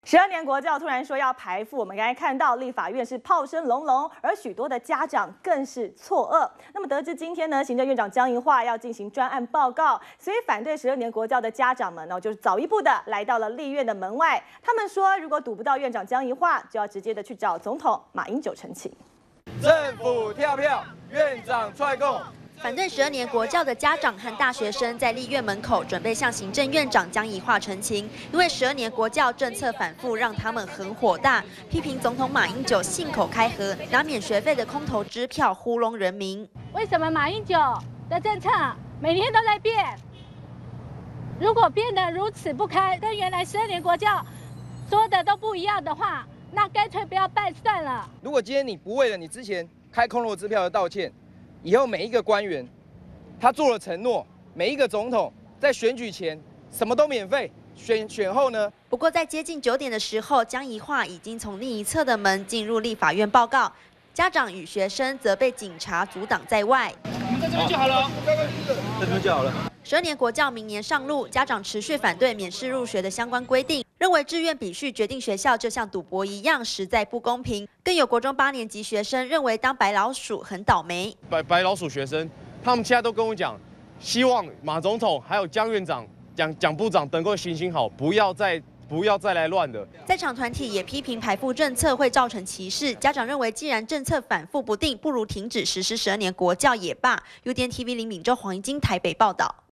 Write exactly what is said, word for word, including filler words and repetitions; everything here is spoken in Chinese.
十二年国教突然说要排富，我们刚才看到立法院是炮声隆隆，而许多的家长更是错愕。那么得知今天呢，行政院长江宜桦要进行专案报告，所以反对十二年国教的家长们呢，就是早一步的来到了立院的门外。他们说，如果堵不到院长江宜桦，就要直接的去找总统马英九陈情。 政府跳票，院长踹供。 反对十二年国教的家长和大学生在立院门口准备向行政院长江宜桦陈情，因为十二年国教政策反复，让他们很火大，批评总统马英九信口开河，拿免学费的空头支票糊弄人民。 为什么马英九的政策每天都在变？如果变得如此不堪，跟原来十二年国教说的都不一样的话，那干脆不要办算了。 如果今天你不为了你之前开空头支票的道歉， 以后每一个官员，他做了承诺，每一个总统在选举前什么都免费，选选后呢？ 不过在接近九点的时候，江宜桦已经从另一侧的门进入立法院报告，家长与学生则被警察阻挡在外。 你们在这边就好了， 这边就好了。 十二年国教明年上路，家长持续反对免试入学的相关规定。 认为志愿比序决定学校就像赌博一样，实在不公平。更有国中八年级学生认为当白老鼠很倒霉。 白白老鼠学生，他们现在都跟我讲，希望马总统还有江院长、蒋蒋部长能够行行好，不要再不要再来乱了。 在场团体也批评排富政策会造成歧视。家长认为，既然政策反复不定，不如停止实施十二年国教也罢。U D N T V 林敏洲、黄怡晶台北报道。